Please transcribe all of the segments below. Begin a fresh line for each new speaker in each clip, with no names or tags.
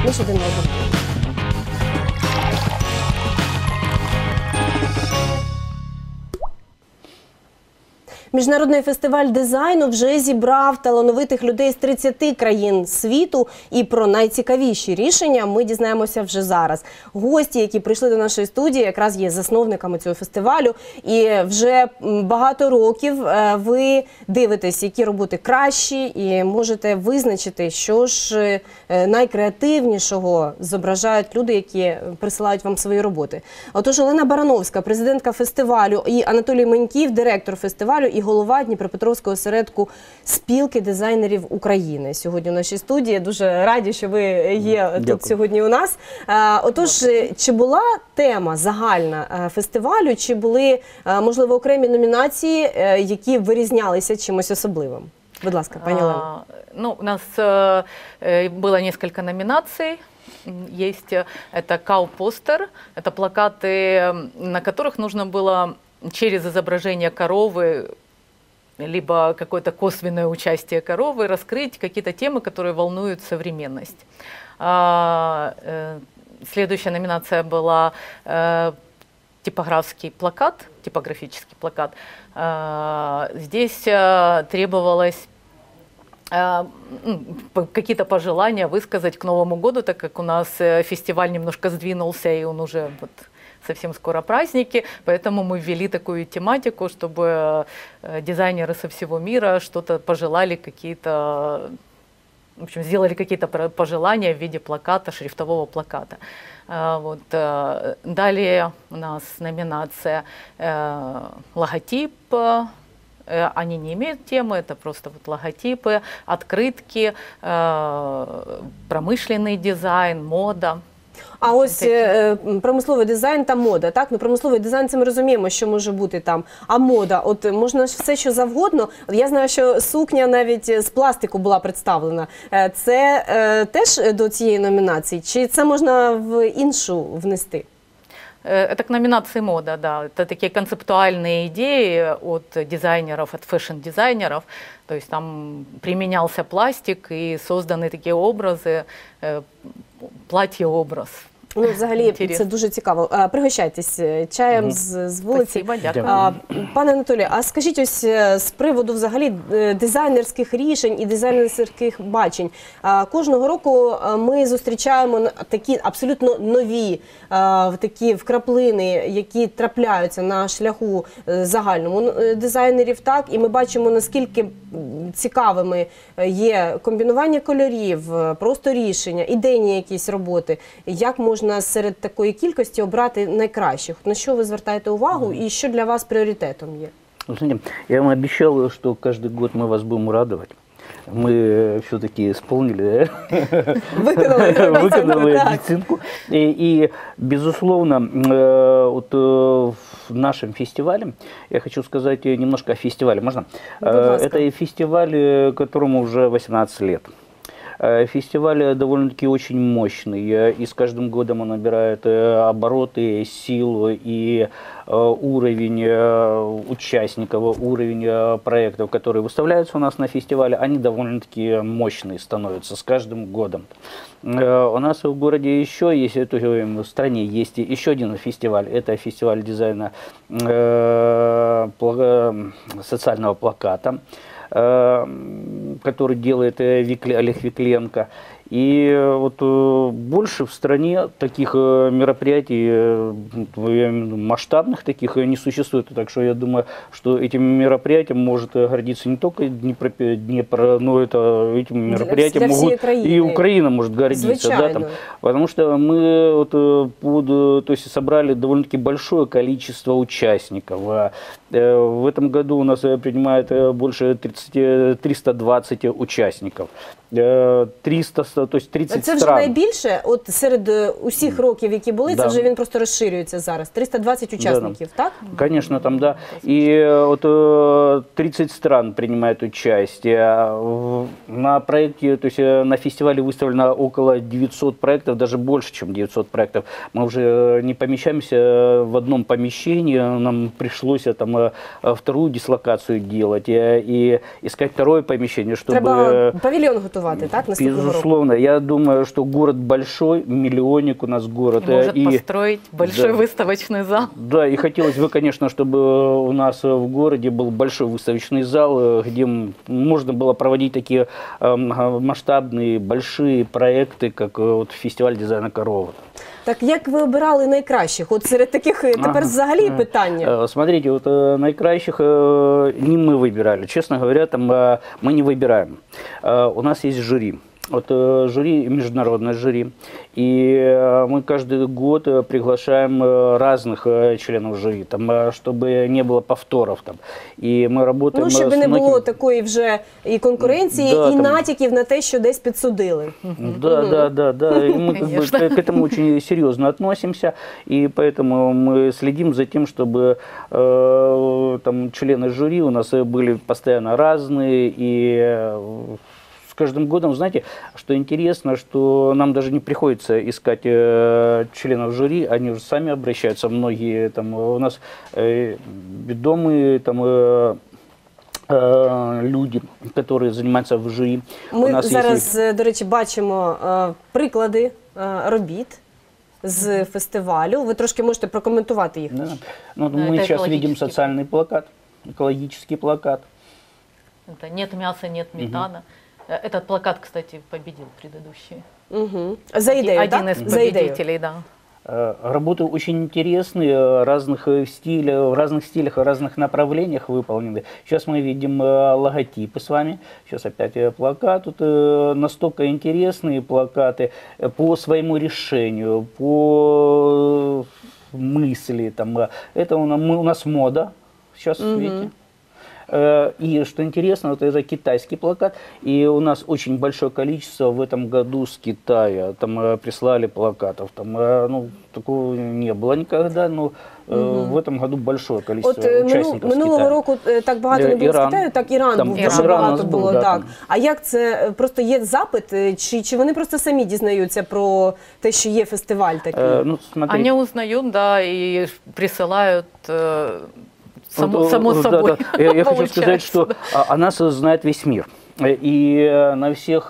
між один одним. Міжнародний фестиваль дизайну вже зібрав талановитих людей з 30 країн світу, і про найцікавіші рішення ми дізнаємося вже зараз. Гості, які прийшли до нашої студії, якраз є засновниками цього фестивалю, і вже багато років ви дивитесь, які роботи кращі, і можете визначити, що ж найкреативнішого зображають люди, які присилають вам свої роботи. Отож, Олена Барановська, президентка фестивалю, і Анатолій Меньків, директор фестивалю і голова Дніпропетровського осередку спілки дизайнерів України. Сьогодні в нашій студії. Дуже раді, що ви є тут сьогодні у нас. Отож, чи була тема загальна фестивалю, чи були, можливо, окремі номінації, які вирізнялися чимось особливим? Будь ласка, пані Олена.
Ну, у нас было несколько номинаций. Есть это кау-постер, это плакаты, на которых нужно было через изображение коровы либо какое-то косвенное участие коровы раскрыть какие-то темы, которые волнуют современность. Следующая номинация была типографский плакат, типографический плакат. Здесь требовалось какие-то пожелания высказать к Новому году, так как у нас фестиваль немножко сдвинулся, и он уже вот совсем скоро праздники, поэтому мы ввели такую тематику, чтобы дизайнеры со всего мира что-то пожелали, какие-то, в общем, сделали какие-то пожелания в виде плаката, шрифтового плаката. Вот. Далее у нас номинация логотип. Они не имеют темы, это просто вот логотипы, открытки, промышленный дизайн, мода.
А ось промисловий дизайн та мода, так? Ну, промисловий дизайн, це ми розуміємо, що може бути там. А мода, от можна все, що завгодно. Я знаю, що сукня навіть з пластику була представлена. Це теж до цієї номінації? Чи це можна в іншу внести?
Это к номинации мода, да. Это такие концептуальные идеи от дизайнеров, от фэшн-дизайнеров. То есть там применялся пластик и созданы такие образы, платье-образ.
Ну, взагалі, це дуже цікаво. Пригощайтесь чаєм з вулиці.
Спасибо, дякую.
Пане Анатолію, а скажіть ось з приводу взагалі дизайнерських рішень і дизайнерських бачень. Кожного року ми зустрічаємо такі абсолютно нові такі вкраплини, які трапляються на шляху загальному дизайнерів, так? І ми бачимо, наскільки цікавими є комбінування кольорів, просто рішення, ідейні якісь роботи. Як можна серед такої кількості обрати найкращих? На що ви звертаєте увагу і що для вас пріоритетом є?
Я вам обещал, что каждый год мы вас будем радовать. Мы все-таки исполнили, выполнили обещанку. И, безусловно, вот в нашем фестивале, я хочу сказать немножко о фестивале, можно? Это фестиваль, которому уже 18 лет. Фестиваль довольно-таки очень мощный, и с каждым годом он набирает обороты, силу и уровень участников, уровень проектов, которые выставляются у нас на фестивале, они довольно-таки мощные становятся с каждым годом. У нас в городе еще есть, в стране есть еще один фестиваль, это фестиваль дизайна социального плаката, который делает Олег Викленко. И вот больше в стране таких мероприятий, масштабных таких, не существует. Так что я думаю, что этим мероприятием может гордиться не только Днепр, но это этим мероприятием могут и Украина может гордиться. Да, там, потому что мы вот, то есть, собрали довольно-таки большое количество участников. В этом году у нас принимает больше 320 участников. 300, то есть 30
це вже
стран.
Найбільше, от серед усіх років, які були, це вже він просто розширюється зараз. 320 учасників, так?
Конечно, там, да. И вот 30 стран принимают участие. На проекте, то есть на фестивале выставлено около 900 проектов, даже больше, чем 900 проектов. Мы уже не помещаемся в одном помещении, нам пришлось там вторую дислокацию делать и искать второе помещение, чтобы...
Треба павільйон готувати, так?
Безусловно, безусловно. Я думаю, что город большой, миллионник у нас город.
Может построить большой
да.
выставочный зал.
Да, и хотелось бы, конечно, чтобы у нас в городе был большой выставочный зал, где можно было проводить такие масштабные, большие проекты, как вот фестиваль дизайна Корова.
Так як ви обирали найкращих? От серед таких тепер взагалі питання.
Смотрите, вот наикращих не мы выбирали. Честно говоря, там мы не выбираем. У нас есть жюри. Вот жюри, международное жюри. И мы каждый год приглашаем разных членов жюри, там, чтобы не было повторов. Там. И мы работаем
Щоб не було такої вже і конкуренції,
да,
і
там...
натяків на те, що десь підсудили.
Да. И мы как бы к этому очень серьезно относимся, и поэтому мы следим за тем, чтобы там члены жюри у нас были постоянно разные, и с каждым годом, знаете, что интересно, что нам даже не приходится искать членов жюри, они уже сами обращаются, многие там у нас ведомые там люди, які займаються в журі.
Ми зараз, до речі, бачимо приклади робіт з фестивалю. Ви трошки можете прокоментувати їх.
Да. Ну, мы сейчас видим социальный плакат, экологический плакат.
Это «Нет мяса, нет метана». Этот плакат, кстати, победил предыдущий.
За ідею,
Один из победителей, да.
Работы очень интересные, в разных стилях, в разных направлениях выполнены. Сейчас мы видим логотипы с вами. Сейчас опять плакат. Тут настолько интересные плакаты по своему решению, по мысли. Там. Это у нас мода. Сейчас, видите. И что интересно, вот это китайский плакат, и у нас очень большое количество в этом году с Китая, там прислали плакатов, там, ну, такого не было никогда, но в этом году большое количество участников з
минулого
Китаю.
року так багато не було з Китаю, так Іран був, дуже багато було.
Да,
так. А як це, просто є запит, чи вони просто самі дізнаються про те, що є фестиваль такий?
Ну,
они узнают, да, и присылают... Само собой.
Да. Я хочу сказать, что о нас знает весь мир. И на всех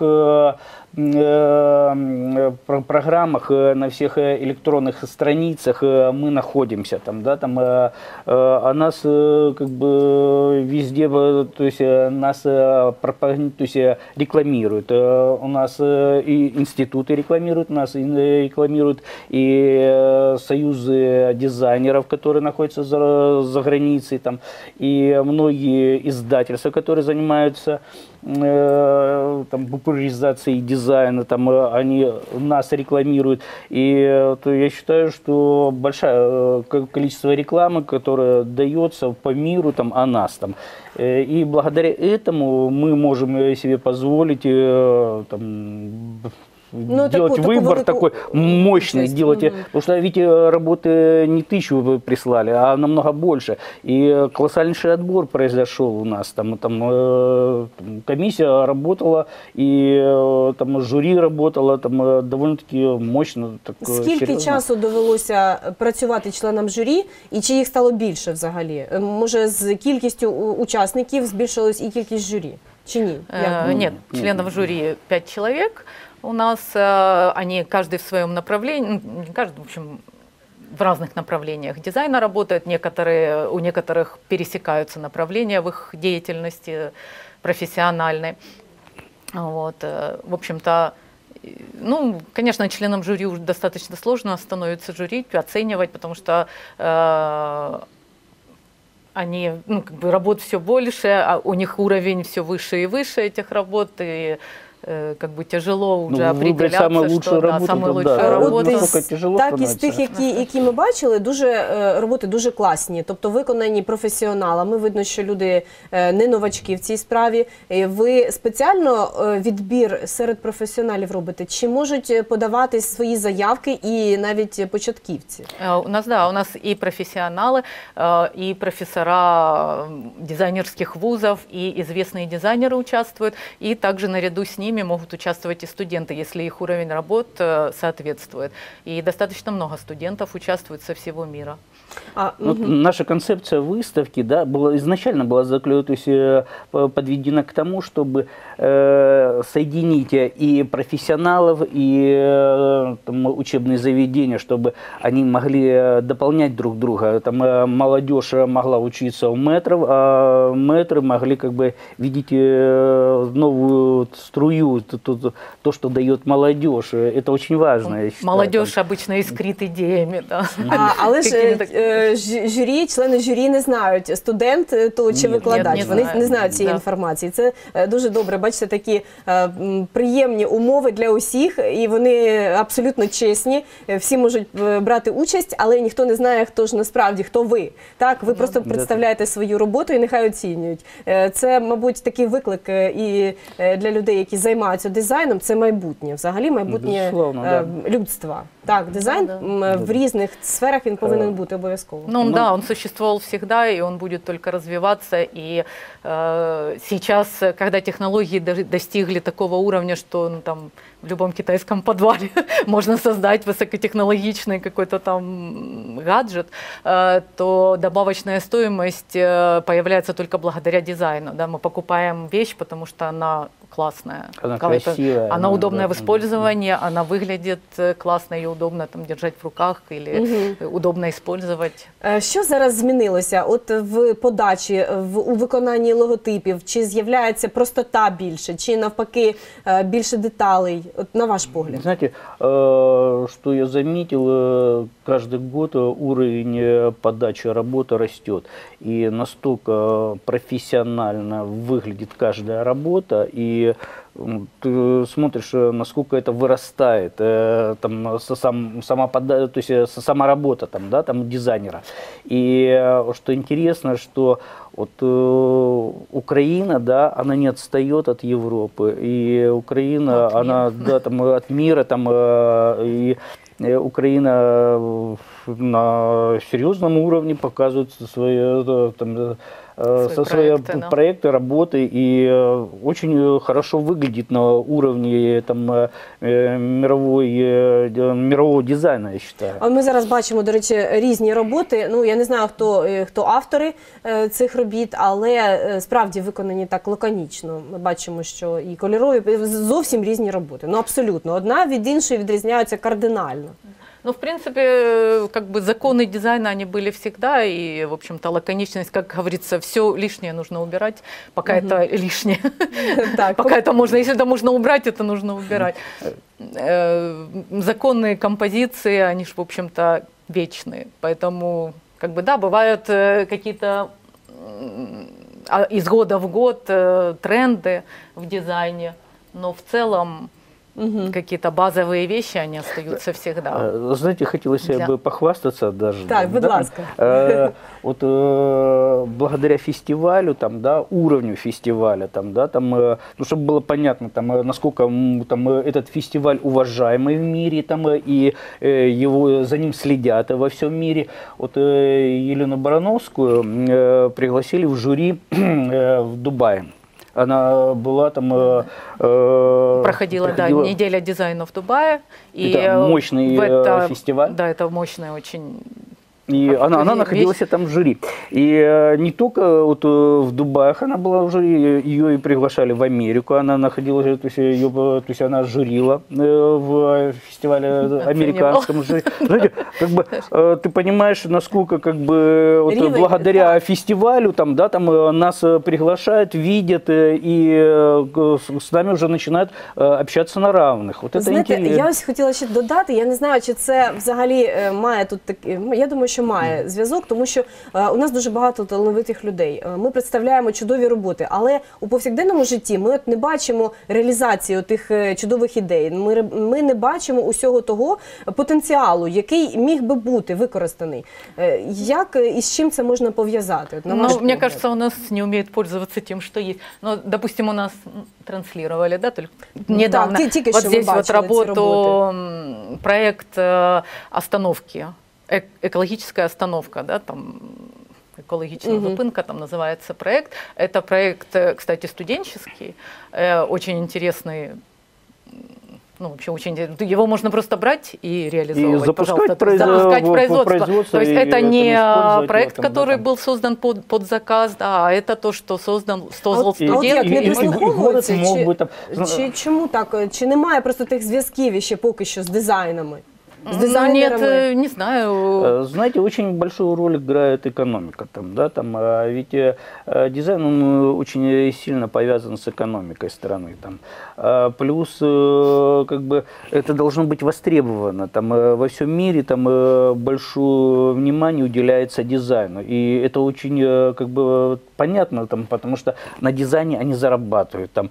программах, на всех электронных страницах мы находимся. Там, да, там, о нас как бы везде, то есть нас то есть, рекламируют. У нас и институты рекламируют, нас рекламируют и союзы дизайнеров, которые находятся за границей, там, и многие издательства, которые занимаются там, популяризацией дизайна, там, они нас рекламируют. И то я считаю, что большое количество рекламы, которая дается по миру там, о нас. Там. И благодаря этому мы можем себе позволить там, делать выбор такой мощный, делать, потому что ведь работы не 1000 прислали, а намного больше. И колоссальнейший отбор произошел у нас. Там комиссия работала, и там жюри работало, там довольно-таки мощно. Так,
скільки
серйозно.
часу довелося працювати членам журі, і чи їх стало більше взагалі? Може, з кількістю учасників збільшилась і кількість журі? Чи ні?
Нет, членов жюри 5 человек. У нас они каждый в своем направлении, не каждый, в общем, в разных направлениях дизайна работают, у некоторых пересекаются направления в их деятельности профессиональной. Вот, в общем-то, ну, конечно, членам жюри уже достаточно сложно становится жюри, оценивать, потому что они, ну, как бы работ все больше, а у них уровень все выше и выше этих работ, и как бы тяжело уже определяться,
что самую лучшую работу.
Так, із тих, які ми бачили, роботи дуже класні, тобто виконані професіоналами. Видно, що люди не новачки в цій справі. Ви спеціально відбір серед професіоналів робите? Чи можуть подавати свої заявки і навіть початківці?
У нас и профессионалы, и профессора дизайнерских вузов, и известные дизайнеры участвуют, и также наряду с ними ними могут участвовать и студенты, если их уровень работ соответствует. И достаточно много студентов участвует со всего мира.
Наша концепция выставки, да, изначально была то есть, подведена к тому, чтобы соединить и профессионалов, и там, учебные заведения, чтобы они могли дополнять друг друга. Там, молодежь могла учиться у мэтров, а мэтры могли как бы видеть новую струю, то, что дает молодежь. Это очень важно. Я считаю,
молодежь обычно искрит идеями. Да.
Але ж журі, члени журі не знають, студент то чи викладач. Вони не знають цієї інформації. Це дуже добре. Бачите, такі приємні умови для усіх, і вони абсолютно чесні. Всі можуть брати участь, але ніхто не знає, хто ж насправді, хто ви. Так, ви просто представляєте свою роботу і нехай оцінюють. Це, мабуть, такий виклик і для людей, які займаються дизайном, це майбутнє. Взагалі майбутнє людства. Так, дизайн в різних сферах він повинен бути обов'язково.
Ну да, он существовал всегда, и он будет только развиваться. И сейчас, когда технологии достигли такого уровня, что ну, там, в любом китайском подвале можно создать высокотехнологичный какой-то там гаджет, то добавочная стоимость появляется только благодаря дизайну. Да? Мы покупаем вещь, потому что она классная,
она красивая,
она удобная в использовании, она выглядит классно, ее удобно там держать в руках или удобно использовать.
Що зараз змінилося? От в подачі, у виконанні логотипів, чи з'являється простота більше, чи навпаки більше деталей? От на ваш погляд.
Знаете, что я заметил, каждый год уровень подачи работы растет. И настолько профессионально выглядит каждая работа, и ты смотришь, насколько это вырастает, там, то есть сама работа там, да, там, дизайнера. И что интересно, что вот, Украина, да, она не отстает от Европы, и Украина, она да, там, от мира, там, и Украина на серьезном уровне показывает свои там, свои проекты, работы, и очень хорошо выглядит на уровне там, мирового дизайну, я считаю.
Ми зараз бачимо, до речі, різні роботи. Ну, я не знаю, хто автори цих робіт, але справді виконані так лаконічно. Ми бачимо, що і кольорові, зовсім різні роботи. Ну, абсолютно. Одна від іншої відрізняються кардинально.
Ну, в принципе, как бы законы дизайна, они были всегда, и, в общем-то, лаконичность, как говорится, все лишнее нужно убирать, пока это лишнее. Пока это можно, если это можно убрать, это нужно убирать. Законные композиции, они же, в общем-то, вечные, поэтому, как бы, да, бывают какие-то из года в год тренды в дизайне, но в целом какие-то базовые вещи, они остаются всегда.
Знаете, хотелось бы похвастаться даже.
Так, будь ласка.
Вот благодаря фестивалю, там, да, уровню фестиваля, там, да, там, ну, чтобы было понятно, там, насколько там, этот фестиваль уважаемый в мире, там, и за ним следят во всем мире. Вот Елену Барановскую пригласили в жюри в Дубае. Она была там...
проходила, да, неделя дизайна в Дубае.
Это мощный фестиваль.
Да, это мощный очень...
И она находилась там в жюри. И не только вот в Дубае она была в жюри, ее и приглашали в Америку. Она находилась, то есть она жюрила в фестивале американском. Знаете, как бы ты понимаешь, насколько как бы вот, благодаря фестивалю там, да, там нас приглашают, видят и с нами уже начинают общаться на равных. Вот это интересно.
Я ось хотіла ще додати, я не знаю, чи це взагалі має тут такі, я думаю, що має зв'язок, тому що у нас дуже багато талановитих людей. Ми представляємо чудові роботи, але у повсякденному житті ми от не бачимо реалізації тих чудових ідей. Ми не бачимо усього того потенціалу, який міг би бути використаний. Як і з чим це можна пов'язати?
Ну, мне кажется, у нас не умеют пользоваться тем, что есть. Ну, допустим, у нас транслировали, да, только недавно.
Да,
вот здесь вот работу, проект остановки. Экологическая остановка, да, там экологичная зупинка, там называется проект. Это проект, кстати, студенческий, очень интересный. Ну, вообще очень его можно просто брать и реализовывать,
и запускать,
запускать производство. То есть это не проект,
этом,
который был создан под заказ, да, а это то, що создав студент.
Як не прислуховуються? Чому так? Чи немає просто тих зв'язків ще поки що з дизайнами? С дизайнерами?
Нет, не знаю.
Знаете, очень большую роль играет экономика. Там, да, там, ведь дизайн он очень сильно повязан с экономикой страны. Там. Плюс как бы, это должно быть востребовано. Там, во всем мире там, большое внимание уделяется дизайну. И это очень как бы, понятно, там, потому что на дизайне они зарабатывают. Там,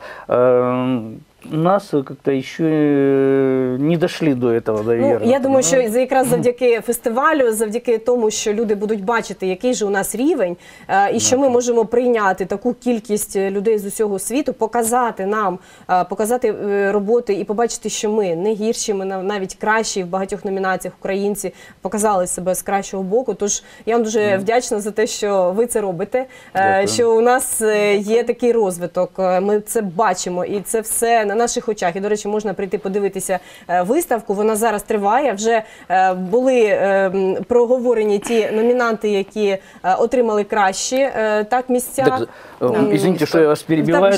у нас как-то еще не дошли до этого, наверное.
Ну, я думаю, що якраз завдяки фестивалю, завдяки тому, що люди будуть бачити, який же у нас рівень, і що ми можемо прийняти таку кількість людей з усього світу, показати нам, показати роботи і побачити, що ми не гірші, ми навіть кращі в багатьох номінаціях, українці показали себе з кращого боку. Тож я вам дуже вдячна за те, що ви це робите, що у нас є такий розвиток, ми це бачимо, і це все на наших очах. І, до речі, можна прийти подивитися виставку. Вона зараз триває. Вже були проговорені ті номінанти, які отримали кращі місця.
Так, извините, что я вас перебиваю.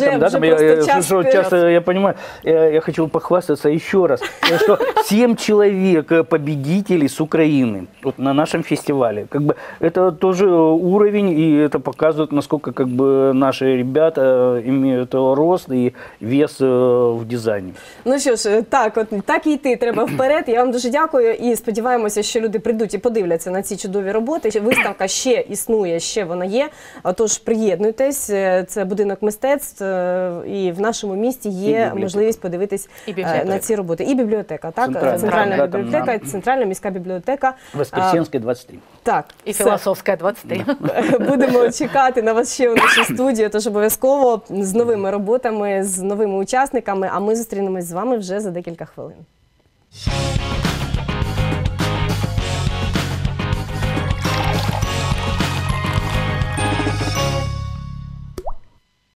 Я понимаю, я хочу похвастаться еще раз, что 7 человек победителей с Украины вот, на нашем фестивале. Как бы, это тоже уровень, и это показывает, насколько как бы, наши ребята имеют рост и вес в дизайні.
Ну що ж, так і йти треба вперед. Я вам дуже дякую і сподіваємося, що люди прийдуть і подивляться на ці чудові роботи. Виставка ще існує, ще вона є. Тож приєднуйтесь, це будинок мистецтв, і в нашому місті є можливість подивитись на ці роботи. І бібліотека, так? Центральна бібліотека, Центральна міська бібліотека.
Воскресенська, 23.
Так.
І Філософська, 23.
Будемо чекати на вас ще у нашій студії, тож обов'язково з новими роботами, з новими учасниками, а ми зустрінемось з вами вже за декілька хвилин.